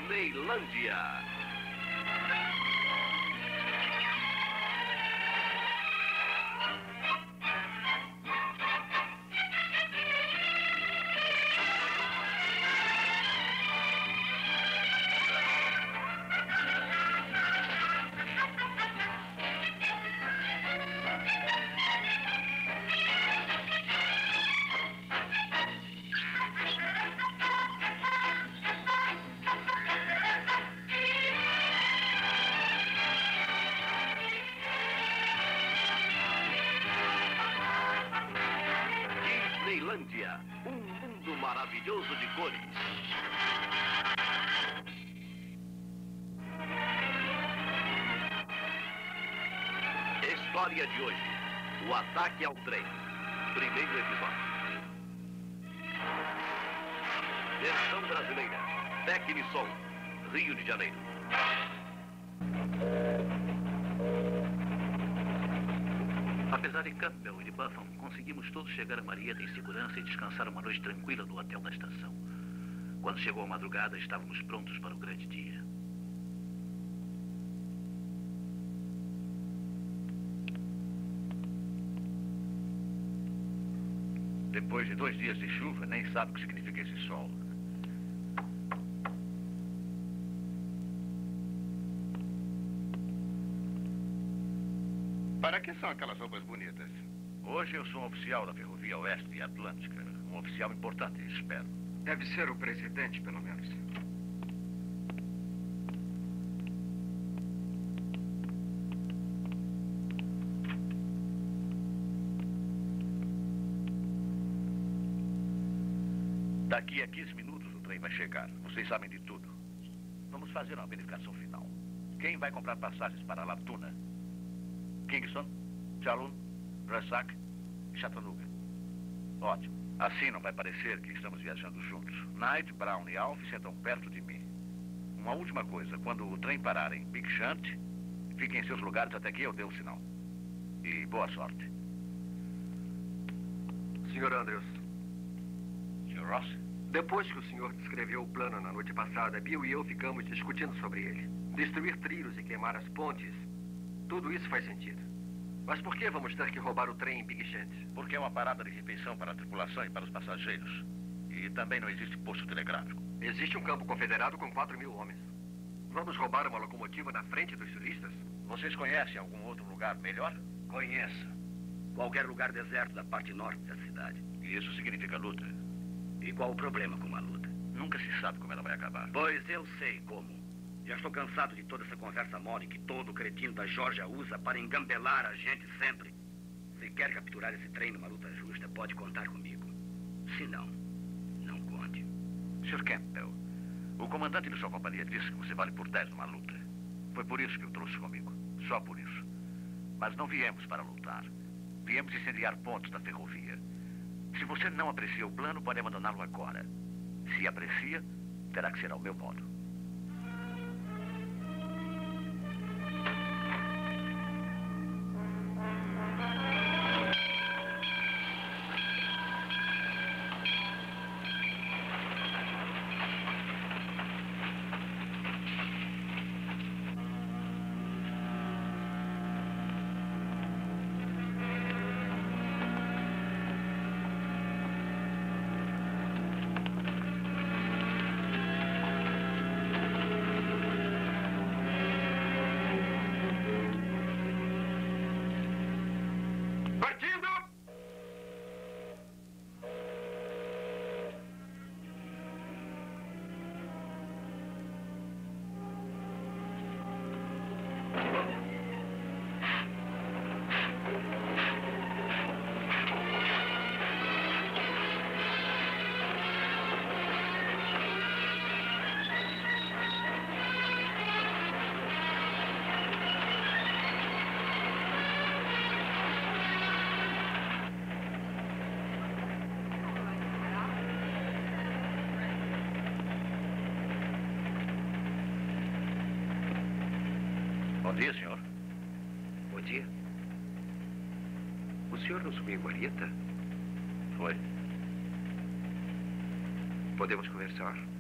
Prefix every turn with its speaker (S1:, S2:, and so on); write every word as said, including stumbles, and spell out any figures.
S1: Disneylândia. Disneylândia, um mundo maravilhoso de cores. História de hoje: o ataque ao trem. Primeiro episódio. Versão brasileira. Tecnisol, Rio de Janeiro.
S2: Apesar de Campbell e de Buffon, conseguimos todos chegar a Marietta em segurança e descansar uma noite tranquila no hotel da estação. Quando chegou a madrugada, estávamos prontos para o grande dia.
S3: Depois de dois dias de chuva, nem sabe o que significa esse sol.
S4: Para que são aquelas roupas bonitas?
S3: Hoje eu sou um oficial da Ferrovia Oeste e Atlântica. Um oficial importante, espero.
S4: Deve ser o presidente, pelo menos.
S3: Daqui a quinze minutos o trem vai chegar. Vocês sabem de tudo. Vamos fazer uma verificação final. Quem vai comprar passagens para Latuna? Kingston, Chalon, Brassac e Chattanooga. Ótimo. Assim não vai parecer que estamos viajando juntos. Knight, Brown e Alf sentam perto de mim. Uma última coisa. Quando o trem parar em Big Shunt, fiquem em seus lugares até que eu dê o sinal. E boa sorte.
S5: senhor Andrews.
S3: senhor Ross?
S5: Depois que o senhor descreveu o plano na noite passada, Bill e eu ficamos discutindo sobre ele. Destruir trilhos e queimar as pontes. Tudo isso faz sentido. Mas por que vamos ter que roubar o trem em Big Shunt?
S3: Porque é uma parada de refeição para a tripulação e para os passageiros. E também não existe posto telegráfico.
S5: Existe um campo confederado com quatro mil homens. Vamos roubar uma locomotiva na frente dos turistas?
S3: Vocês conhecem algum outro lugar melhor?
S2: Conheço. Qualquer lugar deserto da parte norte da cidade.
S3: E isso significa luta.
S2: E qual o problema com uma luta?
S3: Nunca se sabe como ela vai acabar.
S2: Pois eu sei como. Já estou cansado de toda essa conversa mole que todo cretino da Geórgia usa para engambelar a gente sempre. Se quer capturar esse trem numa luta justa, pode contar comigo. Se não, não conte.
S3: senhor Campbell, o comandante de sua companhia disse que você vale por dez numa luta. Foi por isso que o trouxe comigo. Só por isso. Mas não viemos para lutar. Viemos incendiar pontos da ferrovia. Se você não aprecia o plano, pode abandoná-lo agora. Se aprecia, terá que ser ao meu modo. Bom dia, senhor.
S5: Bom dia. O senhor não subiu em Marietta?
S3: Foi.
S5: Podemos conversar?